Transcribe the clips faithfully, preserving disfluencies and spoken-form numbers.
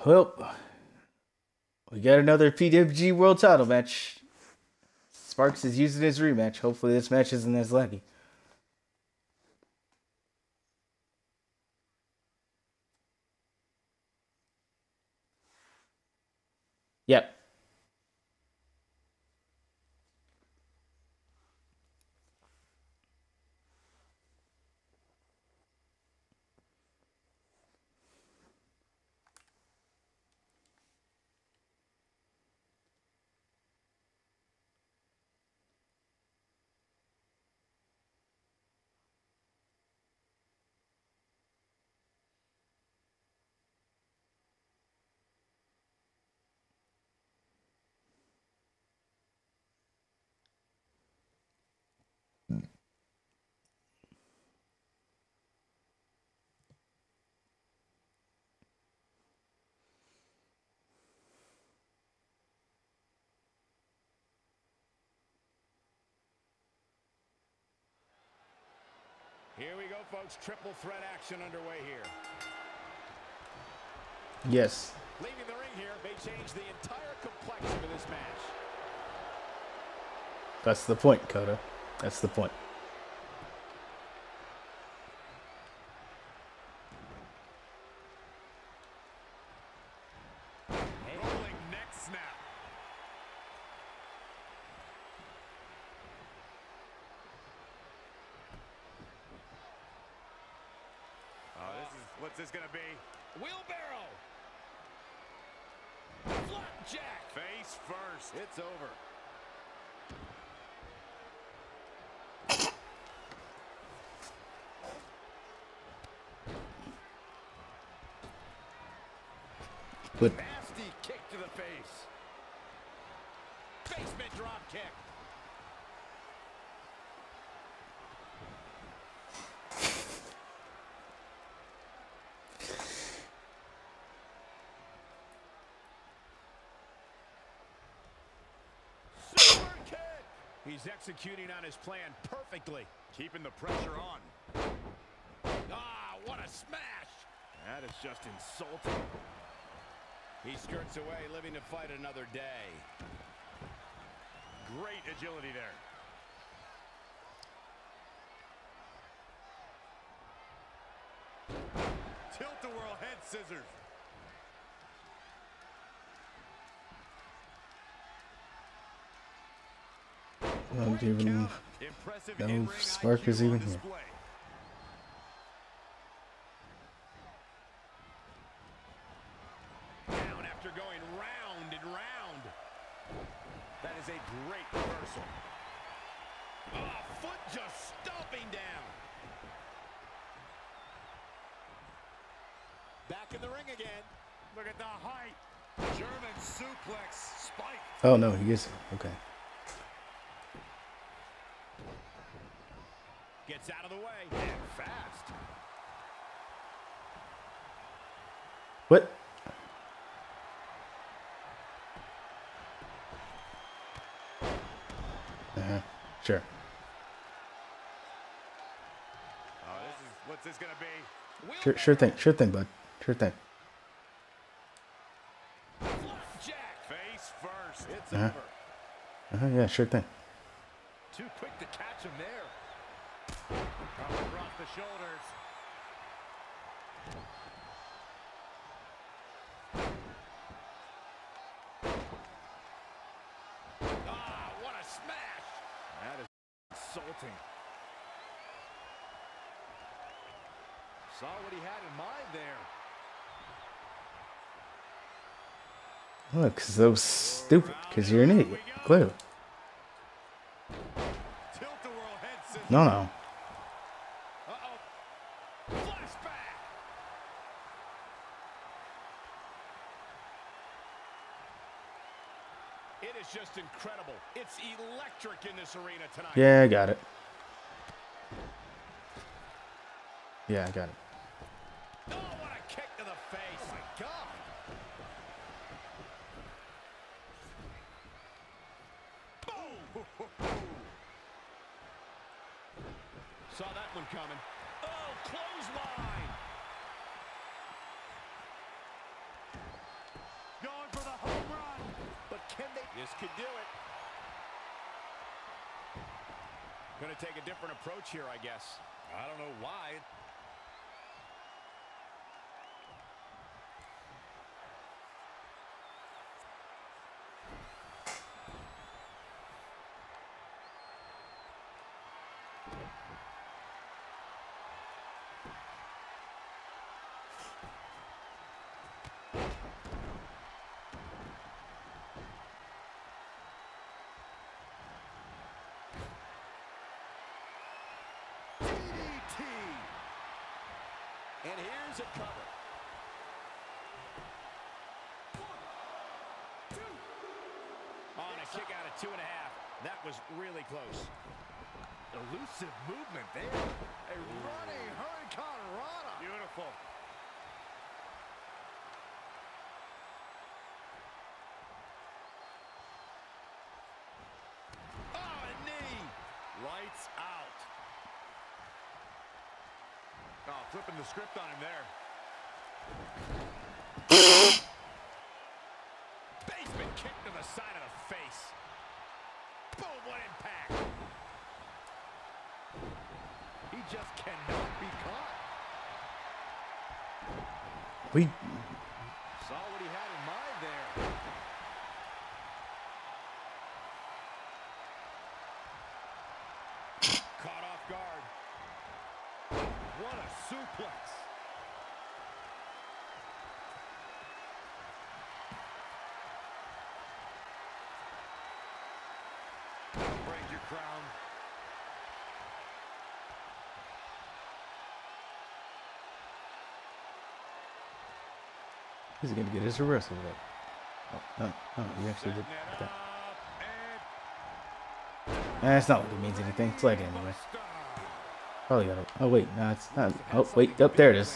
Well, we got another P W G World Title match. Sparks is using his rematch. Hopefully, this match isn't as laggy. Yep. Here we go, folks. Triple threat action underway here. Yes. Leaving the ring here may change the entire complexion of this match. That's the point, Kota. That's the point. Rolling neck snap. Oh, this is what's this gonna be? Wheelbarrow. Flapjack. Face first. It's over. But Nasty kick to the face. Basement drop kick. Super kick. He's executing on his plan perfectly. Keeping the pressure on. Ah, what a smash. That is just insulting. He skirts away, living to fight another day. Great agility there. Tilt-a-whirl head scissors. I don't even know if Spark is even here. Down after going round and round. That is a great reversal. Oh, foot just stomping down. Back in the ring again. Look at the height. German suplex spike. Oh no, he is okay. Gets out of the way and fast. What? Uh-huh. Sure. Oh, this is what's this gonna be? Sure sure thing. Sure thing, bud. Sure thing. Jack face first. It's Uh-huh. over. Uh-huh, yeah, sure thing. Too quick to catch him there. Oh, across the shoulders. Ah, what a smash! That is insulting. Saw what he had in mind there. Look, so stupid, because you're an idiot, clearly. Tilt-a-whirl head scissors. No, no. Uh-oh. Flashback. It is just incredible. It's electric in this arena tonight. Yeah, I got it. Yeah, I got it. Oh, what a kick to the face. Oh, my God. Boom. Saw that one coming. Oh, clothesline. This could do it. Gonna take a different approach here, I guess. I don't know why. And here's a cover. On a kick out of two and a half. That was really close. Elusive movement there. A running Hurricane Rana. Beautiful. Oh, a knee. Lights out. Oh, flipping the script on him there. Basement kick to the side of the face. Boom, what impact. He just cannot be caught. We saw what he had in mind there. Caught off guard. What a suplex. Don't break your crown. He's gonna get his reversal up. Oh, no, no, he actually did that. Eh, it's not like it means anything. It's like it anyway. Probably got it. Oh wait, no, it's not. Oh wait, up there it is.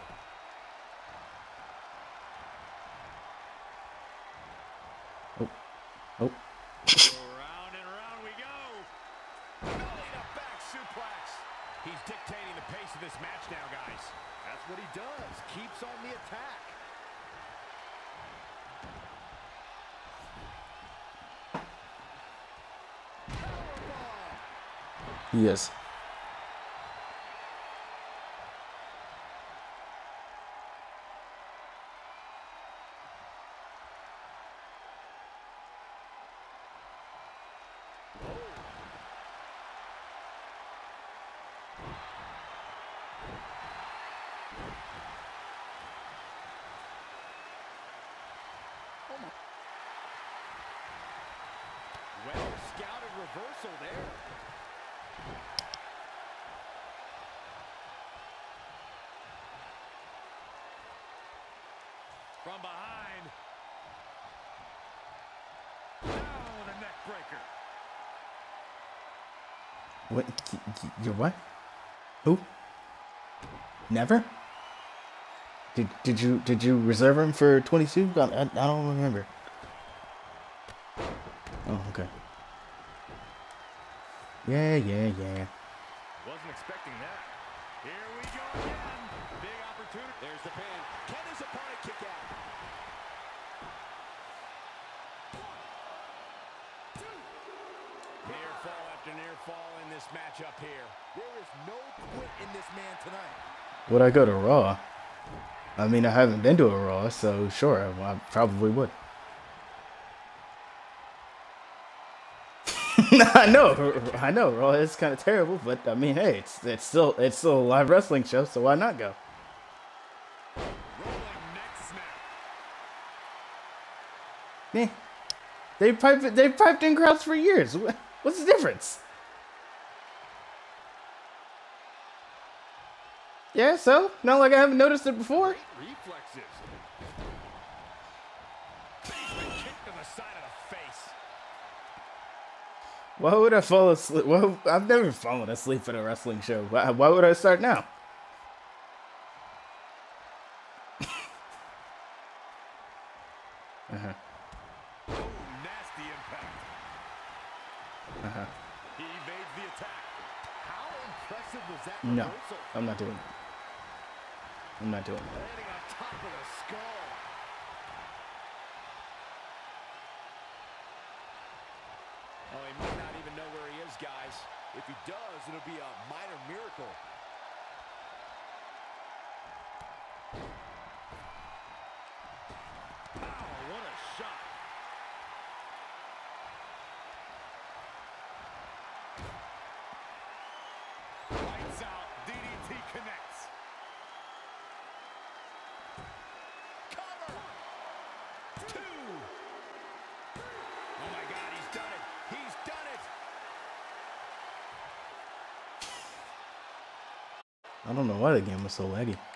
Oh, oh. Round and round we go. Belly to back suplex. He's dictating the pace of this match now, guys. That's what he does. Keeps on the attack. Yes. Well scouted reversal there. From behind. Down with a neck breaker. What? You're what? Who? Never? Did did you did you reserve him for twenty-two? I, I, I don't remember. Oh, okay. Yeah, yeah, yeah. Wasn't expecting that. Here we go again. Big opportunity. There's the pin. Can his opponent kick out? Near fall after near fall in this matchup here. There is no quit in this man tonight. Would I go to Raw? I mean, I haven't been to a Raw, so sure, I, I probably would. I know, I know, Raw is kind of terrible, but I mean, hey, it's it's still it's still a live wrestling show, so why not go? Yeah, they piped they piped in crowds for years. What's the difference? Yeah, so not like I haven't noticed it before. Reflexes. Basement kick to the side of the face. Why would I fall asleep? Well, I've never fallen asleep at a wrestling show. Why, why would I start now? uh-huh. Oh, nasty impact. Uh-huh. He evades the attack. How impressive was that No, reversal? I'm not doing it. I'm not doing that. Landing on top of the skull. does, it'll be a minor miracle. Wow, what a shot. Lights out, D D T connects. Cover! Two! Oh my God, he's done it! He's done it! I don't know why the game was so laggy.